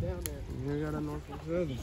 down there. You got a Norfolk Southern.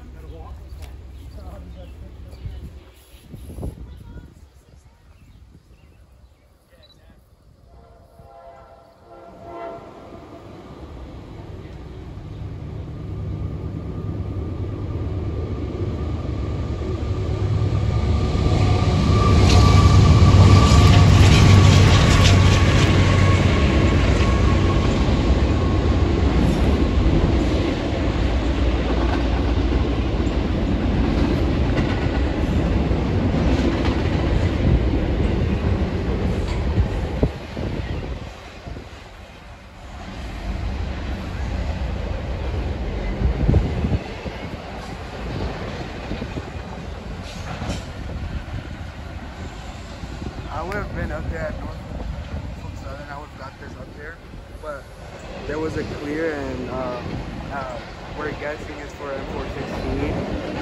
I would have been up there at Norfolk Southern. I would have got this up there, but there was a clear and we're guessing it's for M416.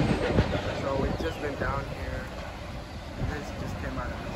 So it's just been down here, and this just came out of nowhere.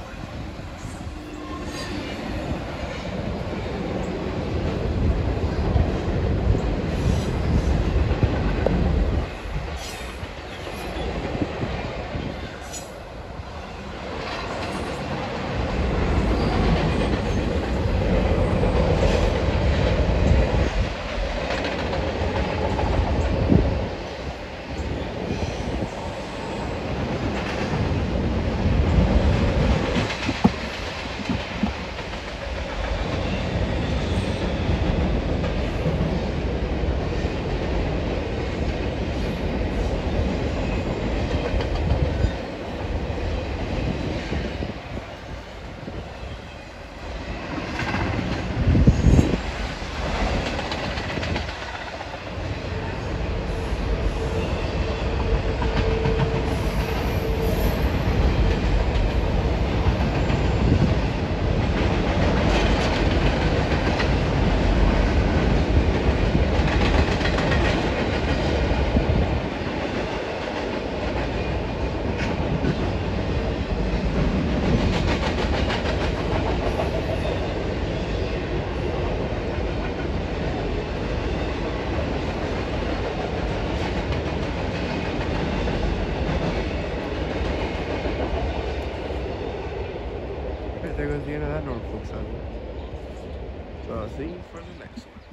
There goes the end of that Norfolk Southern. So I'll see you for the next one.